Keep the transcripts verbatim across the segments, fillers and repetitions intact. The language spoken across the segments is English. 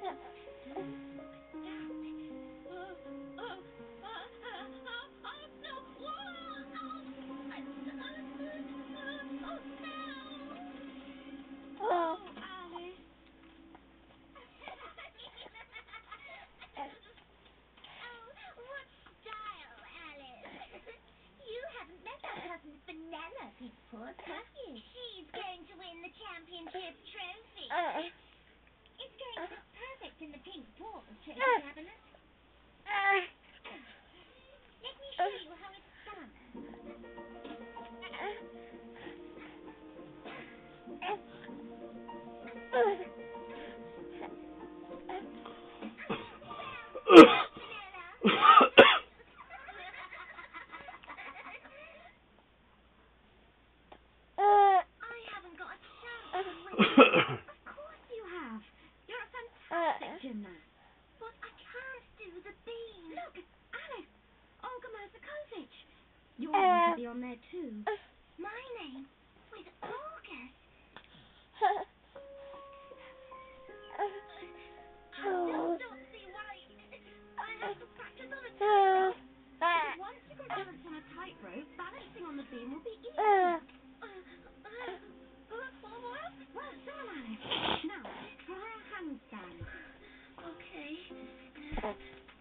She's going to win the championship trophy. It's going to fit perfect in the pink paws trophy cabinet. Let me show you how it's done. Gymnast. But I can't do the beam. Look, Alice, Olga Mazakovic. Your name could be on there too. My name with Olga's. I still don't see why I have to practice on a tightrope. Because once you can balance on a tightrope, balancing on the beam will be easy. Well, so will Alice. Now, try a handstand. Okay. Oh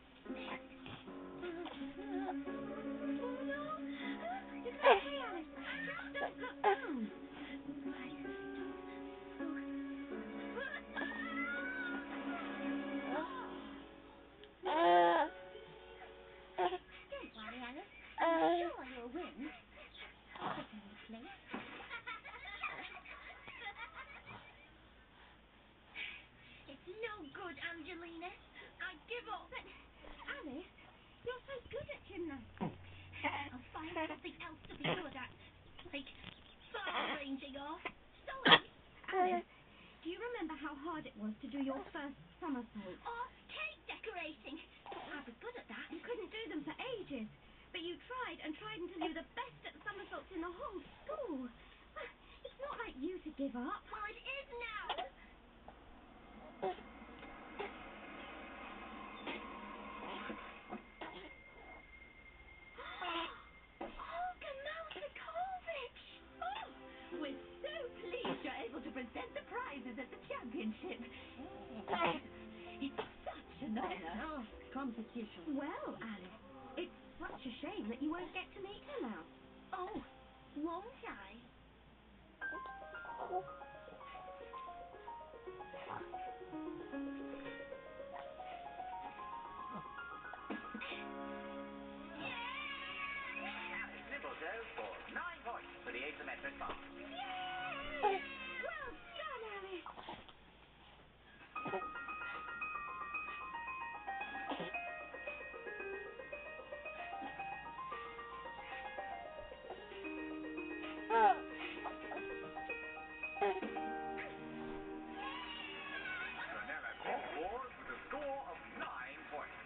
no! It's okay, Alice. Just don't look down. Right. Don't worry, Alice. I'm sure you'll win. Obviously. It's no good, Angelina. I give up. But, Alice, you're so good at gymnastics. I'll find something else to be good at. Like far ranging off. Sorry. Alice, do you remember how hard it was to do your first somersault? Or cake decorating. I'd be good at that. You couldn't do them for ages. But you tried and tried until you were the best at somersaults in the whole school. It's not like you to give up. Well, it is now. Present the prizes at the championship. It's such an honor. Oh, competition. Well, Alice, it's such a shame that you won't get to meet her now. Oh, won't I? Alice Nimbletoes scores nine points for the asymmetric bar. Yay! Well done, Alice. Fenella Pink scores with a score of nine points.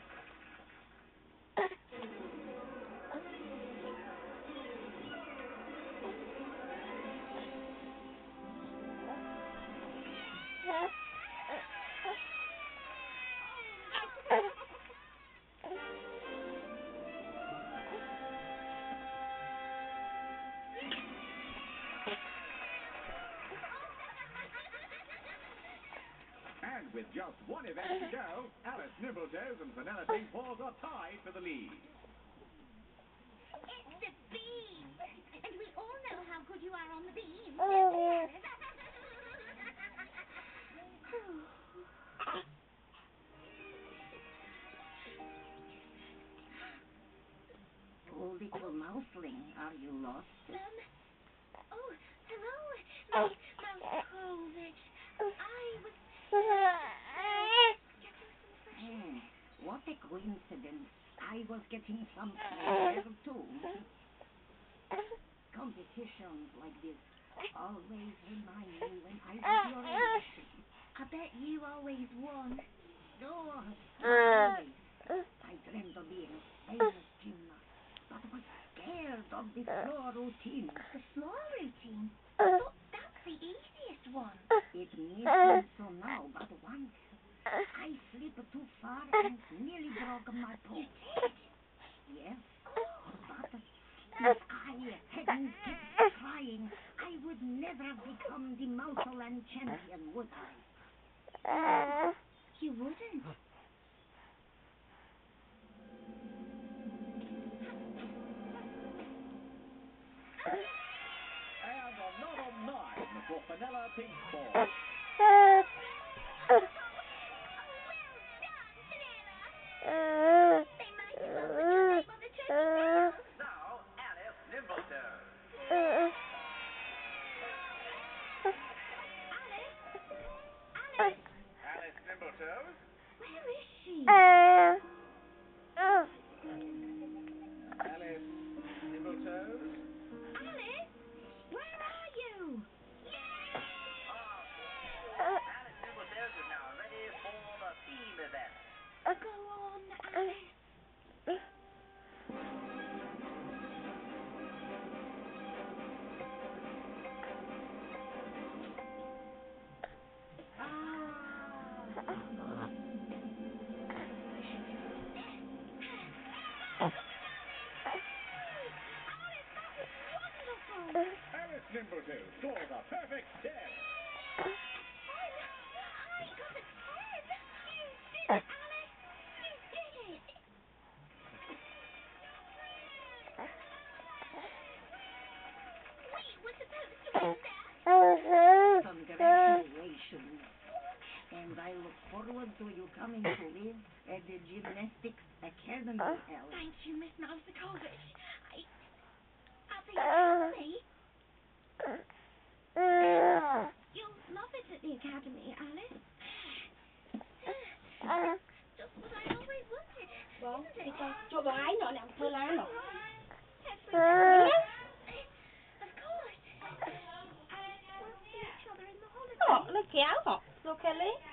And with just one event to go, Alice Nimbletoes and Fenella Pink Paws are tied for the lead. It's the beam. And we all know how good you are on the beam. Oh, little mouseling, are you lost? Um, oh, hello, Miss Mazakovic. I was getting some fresh air. Mm, what a coincidence. I was getting some air too. Competitions like this always remind me when I was your age. I bet you always won. No, not always. I dreamed of being a famous gymnast, but was scared of the floor routine. The floor routine? But that's the easiest one. It may seem so now, but once I slipped too far and nearly broke my toe. Yes, but if I hadn't kept trying, I would never have become the Mouseland champion, would I? You wouldn't. And another nine for Fenella Pink Ball. They might as well put your name on the turkey tail. Now, Alice Nimbletoes. Alice? Alice? Alice Nimbletoes? Where is she? Alice Nimbletoes? Alice? Where are you? Alice Nimbletoes is now ready for the theme event. Go on, Alice. Alice Nimbletoes scores a perfect ten. I got a ten. You did it, Alice. You did it. We were supposed to win that. Congratulations. And I look forward to you coming to live at the Gymnastics Academy, Alice. Thank you, Miss Mousekovich. I... I'll be happy. You'll love it at the academy, Alice. Just what I always wanted. Bon, isn't thì it? con cho bà ấy nọ nè, thơ lá nọ. Every day. Of course. We'll see each other in the holidays. Ồ, nó kéo hả? Nó kéo lấy.